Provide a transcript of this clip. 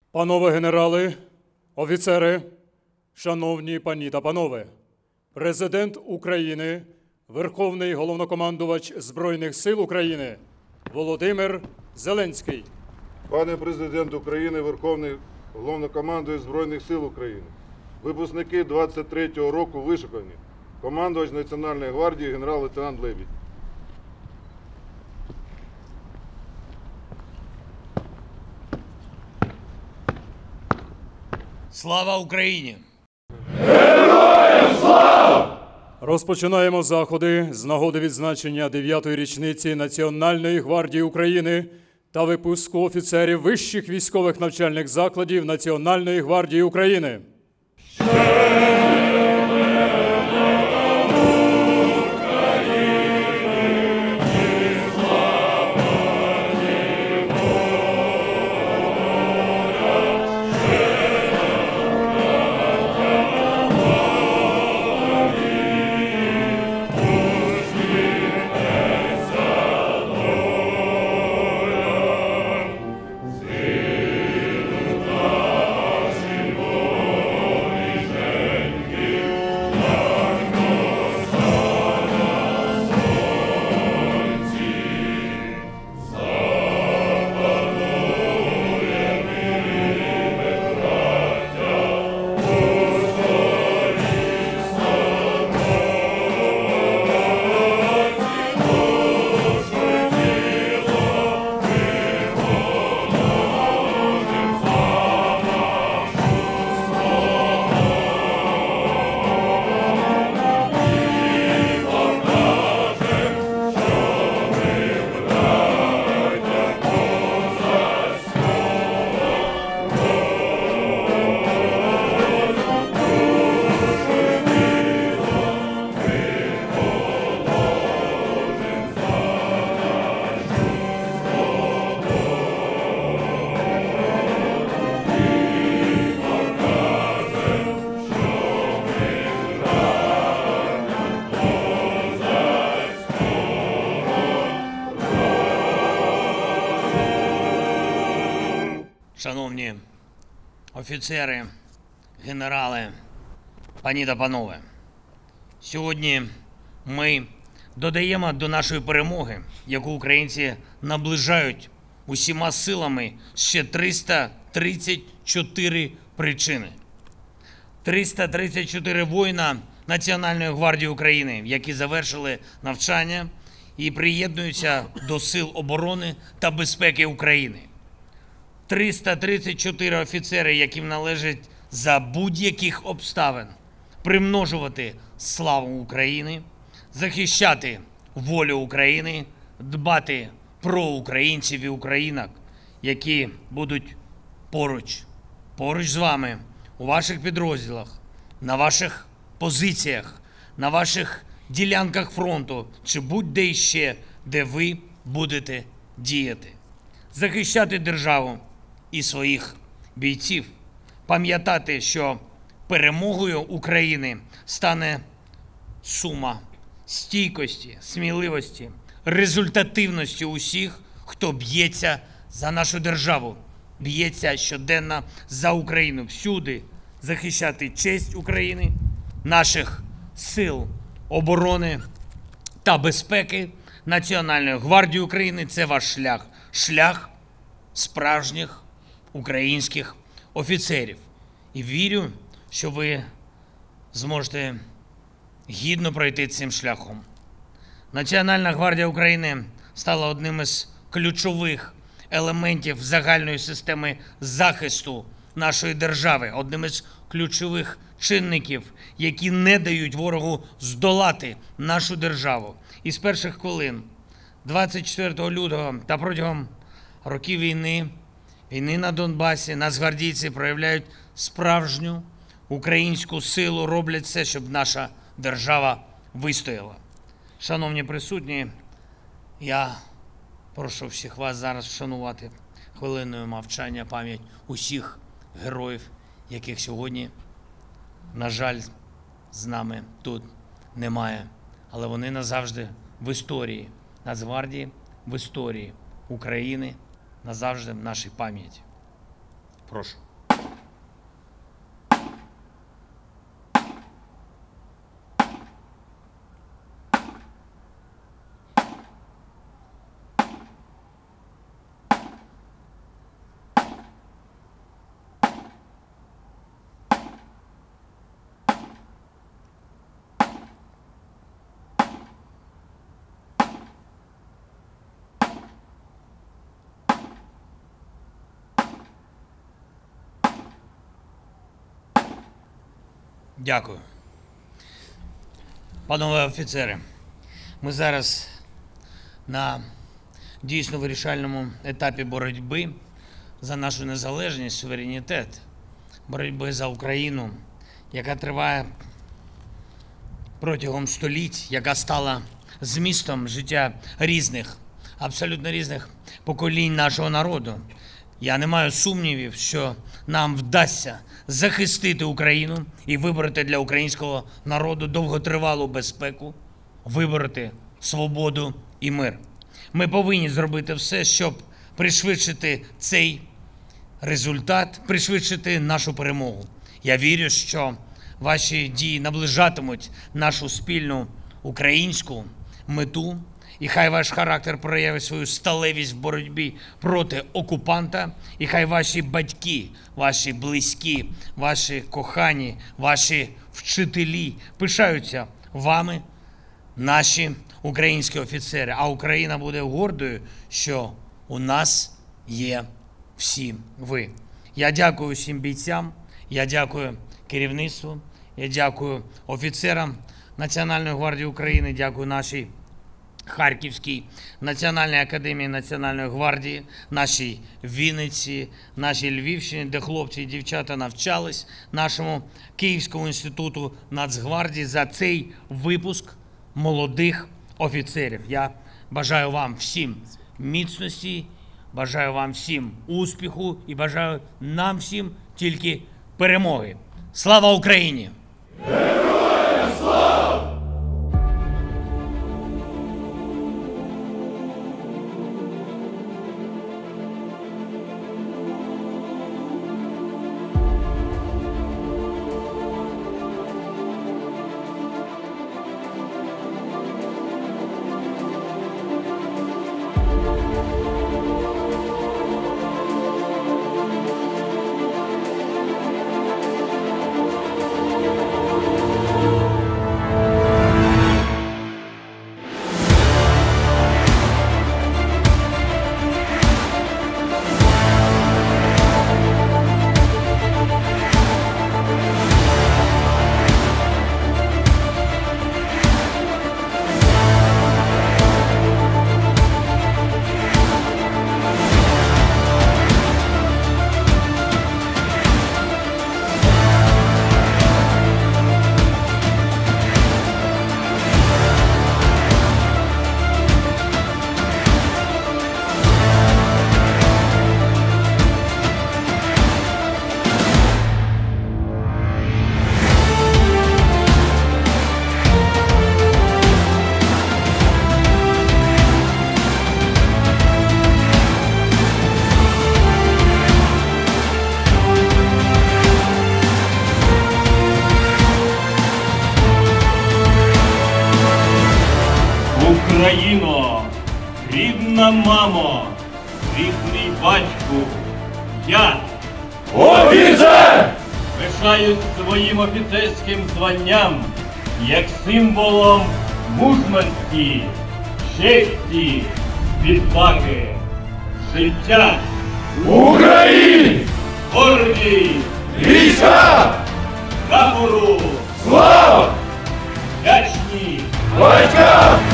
Панове генерали, офіцери, шановні пані та панове, Президент України, Верховний Головнокомандувач Збройних сил України Володимир Зеленський. Пане Президент України, Верховний Головнокомандувач Збройних сил України, випускники 23-го року вишукані, командувач Національної гвардії генерал-лейтенант Лебідь. Слава Україні! Героям слава! Розпочинаємо заходи з нагоди відзначення 9-ї річниці Національної гвардії України та випуску офіцерів вищих військових навчальних закладів Національної гвардії України. Шановні офіцери, генерали, пані та панове, сьогодні ми додаємо до нашої перемоги, яку українці наближають усіма силами, ще 334 причини. 334 воїна Національної гвардії України, які завершили навчання і приєднуються до Сил оборони та безпеки України. 334 офіцери, яким належить за будь-яких обставин примножувати славу України, захищати волю України, дбати про українців і українок, які будуть поруч з вами у ваших підрозділах, на ваших позиціях, на ваших ділянках фронту чи будь-де іще, де ви будете діяти. Захищати державу і своїх бійців, пам'ятати, що перемогою України стане сума стійкості, сміливості, результативності усіх, хто б'ється за нашу державу, б'ється щоденно за Україну, всюди захищати честь України, наших сил оборони та безпеки Національної гвардії України. Це ваш шлях справжніх українських офіцерів. І вірю, що ви зможете гідно пройти цим шляхом. Національна гвардія України стала одним із ключових елементів загальної системи захисту нашої держави, одним із ключових чинників, які не дають ворогу здолати нашу державу. І з перших хвилин 24 лютого та протягом років війни на Донбасі, нацгвардійці проявляють справжню українську силу, роблять все, щоб наша держава вистояла. Шановні присутні, я прошу всіх вас зараз вшанувати хвилиною мовчання пам'ять усіх героїв, яких сьогодні, на жаль, з нами тут немає. Але вони назавжди в історії Нацгвардії, в історії України, назавжди в нашій пам'яті. Прошу. Дякую. Панове офіцери, ми зараз на дійсно вирішальному етапі боротьби за нашу незалежність, суверенітет, боротьби за Україну, яка триває протягом століть, яка стала змістом життя різних, абсолютно різних поколінь нашого народу. Я не маю сумнівів, що нам вдасться захистити Україну і вибороти для українського народу довготривалу безпеку, вибороти свободу і мир. Ми повинні зробити все, щоб пришвидшити цей результат, пришвидшити нашу перемогу. Я вірю, що ваші дії наближатимуть нашу спільну українську мету, і хай ваш характер проявить свою сталевість в боротьбі проти окупанта, і хай ваші батьки, ваші близькі, ваші кохані, ваші вчителі пишаються вами, наші українські офіцери. А Україна буде гордою, що у нас є всі ви. Я дякую всім бійцям, я дякую керівництву, я дякую офіцерам Національної гвардії України, дякую нашій Харківській Національній академії Національної гвардії, нашій Вінниці, нашій Львівщині, де хлопці і дівчата навчались, нашому Київському інституту Нацгвардії за цей випуск молодих офіцерів. Я бажаю вам всім міцності, бажаю вам всім успіху і бажаю нам всім тільки перемоги. Слава Україні! Героям слава! Україно, рідна мамо, рідний батьку, я, Офіцер! пишаюсь своїм офіцерським званням як символом мужності, честі, відваги, життя, Україні! гордість, Війська! прапору, Слава! вдячні Батькам!